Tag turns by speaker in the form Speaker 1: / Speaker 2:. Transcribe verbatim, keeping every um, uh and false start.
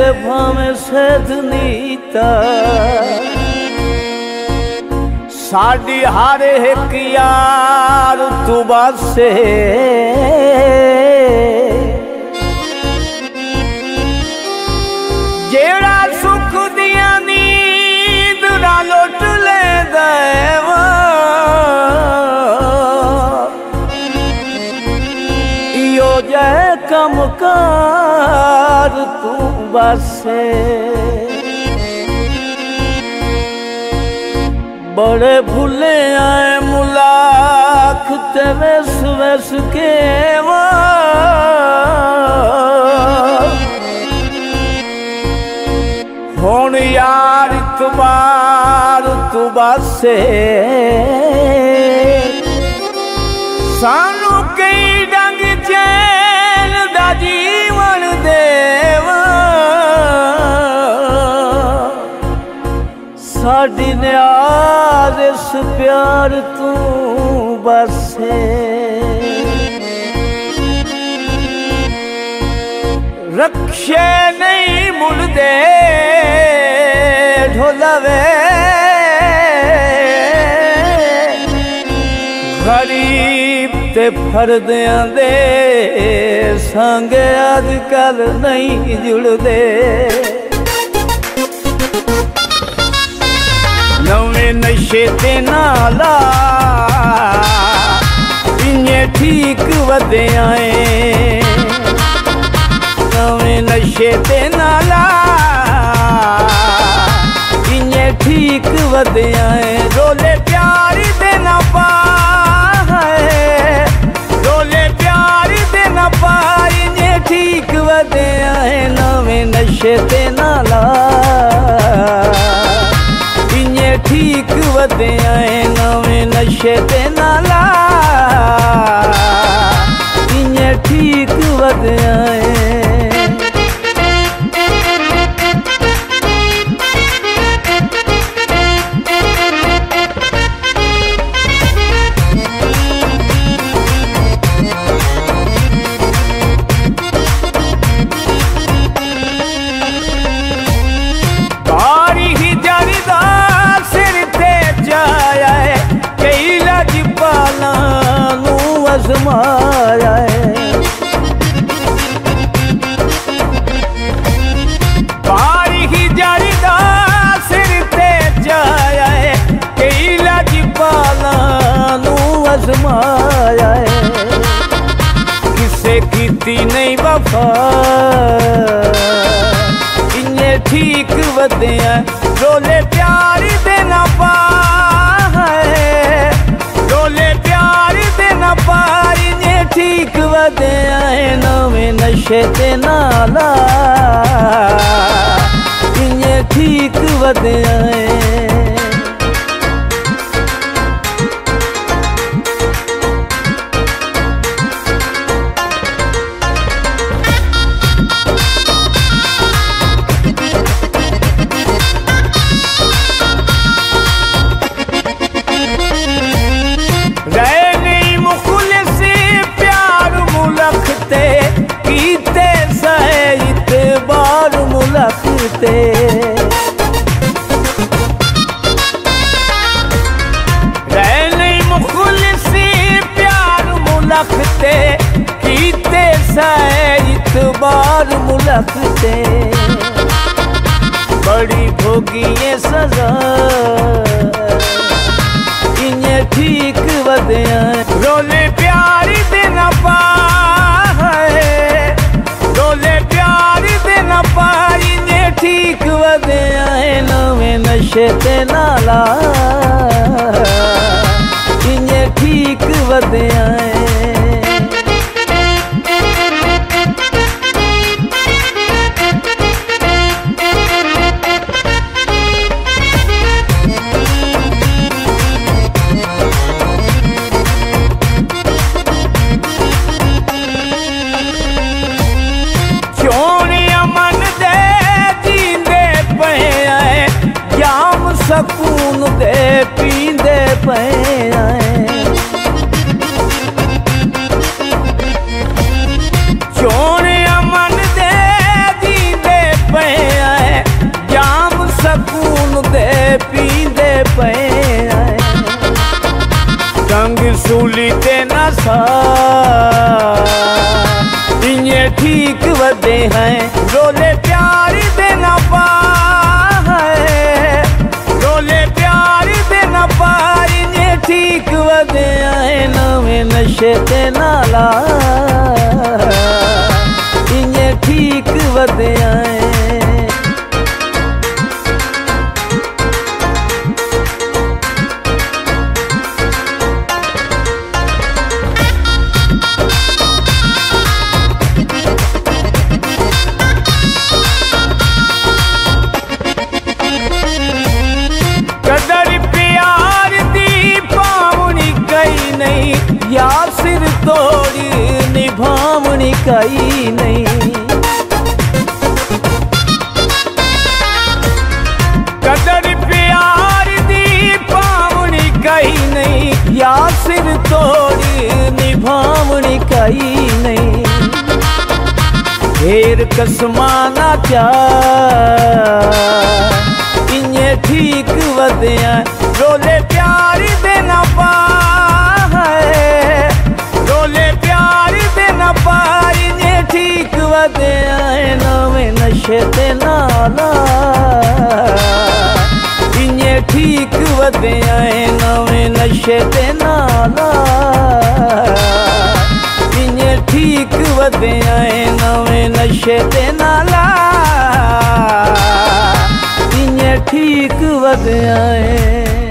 Speaker 1: भावे सैदनीता साडी हर एक यार तू बसे जेड़ा सुख दिया नींद ना लुट ले देवा इयो जै कमकार तू बसे बड़े भूले आए मुलाक ते वस वस के हुण यार इतबार तू बसे सानू कई डंग चैन दा जीवन देवा साडी न्याज इस प्यार तू बसे रक्षे नहीं मुड़दे ढोलवे गरीब ते फरदियां दे संग अजकल नहीं जुड़दे नवे नशे ते नाला इन्ने ठीक वधे आए नवे नशे ते नाला इन्ने ठीक वधे आए रोले प्यार दे ना पाए रोले प्यार दे ना पाए इन्ने ठीक वधे आए नवे नशे ते नाला ठीक वधे आए नवे नशे ते नाला इन्ने ठीक वधे आए आजमाया है बारी ही जारीदा सिर ते जाया है कई लाजपाला नू आजमाया है किसे कीती नहीं वफा इन्ने ठीक वधे रोले प्यार दे ना पाए रोले प्यार दे ना पाए ठीक वधे आए नवे नशे ते नाला इन्ने ठीक वधे आए रहने मुखलिसी प्यार मुलखते कीते इतबार मुलखते बड़ी भोगिए सजा इन्ने ठीक वधे रोले प्यार दे ना पाए रोले प्यार दे ना पाए ठीक वधे आए नवे नशे ते नाला इन्ने ठीक वधे आए सकून दे पींदे पे रंग सूली ते नशा इन्हें ठीक वदे हैं रोले प्यार दे ना पा रोले प्यार दे ना पा इन्हें ठीक वदे हैं नवे नशे ते नाला इन्हें ठीक वदे हैं कदर प्यार दी पावनी कई नहीं यार सिर तोड़ी निभावनी कई नहीं कदर प्यार दी पावनी कई नहीं यार सिर तोड़ी निभावनी कई नहीं ढेर कसमाना प्यार इन्हें ठीक वदिया रोले प्यार दे ना पा रोले प्यार दे ना पा इन्हें ठीक वदिया नवे नशे ते नाला इन्हें ठीक वदिया नवे नशे ते नाला इन्हें ठीक वदिया नवे नशे ते नाला ठीक वध आए।